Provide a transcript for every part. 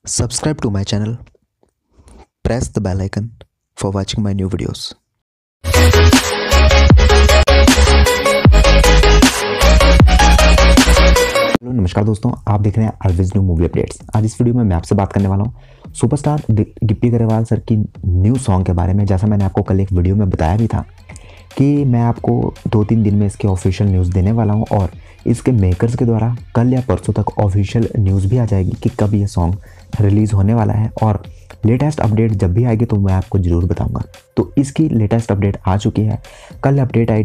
Subscribe to my channel, press the bell icon for watching my new videos. Hello नमस्कार दोस्तों, आप देख रहे हैं ऑलवेज न्यू मूवी अपडेट्स। आज इस वीडियो में मैं आपसे बात करने वाला हूँ सुपरस्टार गिप्पी गरेवाल सर की न्यू सॉन्ग के बारे में। जैसा मैंने आपको कल एक वीडियो में बताया भी था कि मैं आपको 2-3 दिन में इसके ऑफिशियल न्यूज़ देने वाला हूँ और इसके मेकर्स के द्वारा कल या परसों तक ऑफिशियल न्यूज़ भी आ जाएगी कि कब ये सॉन्ग रिलीज़ होने वाला है। और लेटेस्ट अपडेट जब भी आएगी तो मैं आपको ज़रूर बताऊंगा। तो इसकी लेटेस्ट अपडेट आ चुकी है। कल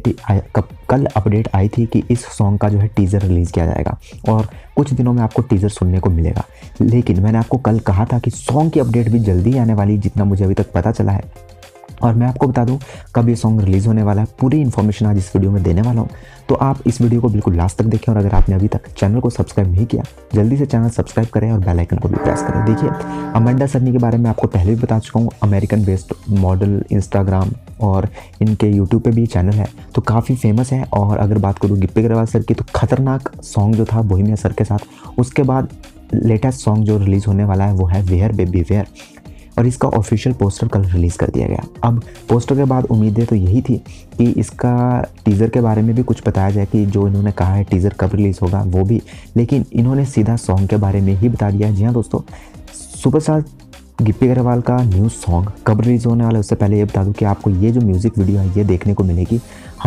अपडेट आई थी कि इस सॉन्ग का जो है टीज़र रिलीज़ किया जाएगा और कुछ दिनों में आपको टीज़र सुनने को मिलेगा। लेकिन मैंने आपको कल कहा था कि सॉन्ग की अपडेट भी जल्दी आने वाली, जितना मुझे अभी तक पता चला है। और मैं आपको बता दूं कब ये सॉन्ग रिलीज़ होने वाला है, पूरी इन्फॉर्मेशन आज इस वीडियो में देने वाला हूं। तो आप इस वीडियो को बिल्कुल लास्ट तक देखें और अगर आपने अभी तक चैनल को सब्सक्राइब नहीं किया, जल्दी से चैनल सब्सक्राइब करें और बेल आइकन को भी प्रेस करें। देखिए, अमेंडा सरनी के बारे में आपको पहले भी बता चुका हूँ। अमेरिकन बेस्ड मॉडल, इंस्टाग्राम और इनके यूट्यूब पे भी चैनल है, तो काफ़ी फेमस है। और अगर बात करूँ गिप्पी गरेवाल सर की, तो खतरनाक सॉन्ग जो था बोहेमिया सर के साथ, उसके बाद लेटेस्ट सॉन्ग जो रिलीज़ होने वाला है वो है वेयर बेबी वेयर, और इसका ऑफिशियल पोस्टर कल रिलीज़ कर दिया गया। अब पोस्टर के बाद उम्मीदें तो यही थी कि इसका टीज़र के बारे में भी कुछ बताया जाए कि जो इन्होंने कहा है टीज़र कब रिलीज़ होगा वो भी, लेकिन इन्होंने सीधा सॉन्ग के बारे में ही बता दिया है। जी हाँ दोस्तों, सुपरस्टार गिप्पी गरेवाल का न्यू सॉन्ग कब रिलीज़ होने वाला है उससे पहले ये बता दूं कि आपको ये जो म्यूज़िक वीडियो है ये देखने को मिलेगी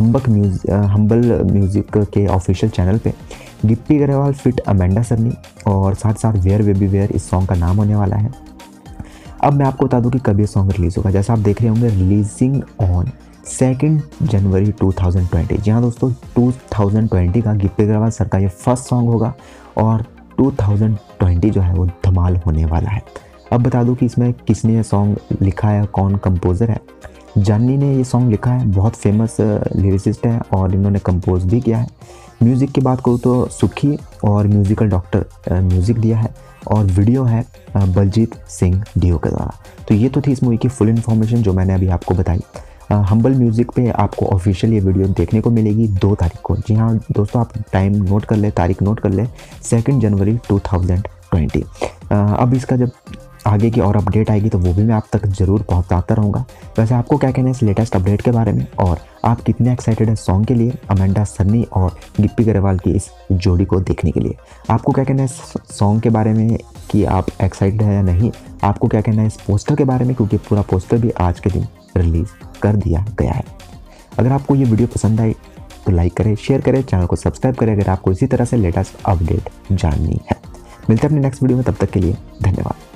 हम्बल म्यूज़िक के ऑफिशियल चैनल पे। Gippy Grewal feat Amanda Cerny और साथ साथ वेयर बेबी वेयर इस सॉन्ग का नाम होने वाला है। अब मैं आपको बता दूं कि कब ये सॉन्ग रिलीज़ होगा। जैसा आप देख रहे होंगे, रिलीजिंग ऑन 2 जनवरी 2020। जी हाँ दोस्तों, 2020 का गिप्पी गरेवाल सर का ये फर्स्ट सॉन्ग होगा और 2020 जो है वो धमाल होने वाला है। अब बता दूं कि इसमें किसने ये सॉन्ग लिखा है, कौन कंपोज़र है। जानी ने ये सॉन्ग लिखा है, बहुत फेमस लिरिसिस्ट है और इन्होंने कंपोज भी किया है। म्यूज़िक की बात करूँ तो सुखी और म्यूज़िकल डॉक्टर म्यूज़िक दिया है और वीडियो है बलजीत सिंह डीओ के द्वारा। तो ये तो थी इस मूवी की फुल इन्फॉर्मेशन जो मैंने अभी आपको बताई। हम्बल म्यूज़िक पे आपको ऑफिशियल ये वीडियो देखने को मिलेगी 2 तारीख को। जी हाँ दोस्तों, आप टाइम नोट कर ले, तारीख नोट कर ले, 2 जनवरी 2020। अब इसका जब आगे की और अपडेट आएगी तो वो भी मैं आप तक ज़रूर पहुंचाता रहूँगा। वैसे आपको क्या कहना है इस लेटेस्ट अपडेट के बारे में, और आप कितने एक्साइटेड हैं सॉन्ग के लिए, अमेंडा सरनी और गिप्पी गरेवाल की इस जोड़ी को देखने के लिए? आपको क्या कहना है इस सॉन्ग के बारे में कि आप एक्साइटेड हैं या नहीं? आपको क्या कहना है इस पोस्टर के बारे में, क्योंकि पूरा पोस्टर भी आज के दिन रिलीज़ कर दिया गया है। अगर आपको ये वीडियो पसंद आई तो लाइक करें, शेयर करें, चैनल को सब्सक्राइब करें अगर आपको इसी तरह से लेटेस्ट अपडेट जाननी है। मिलते हैं अपने नेक्स्ट वीडियो में, तब तक के लिए धन्यवाद।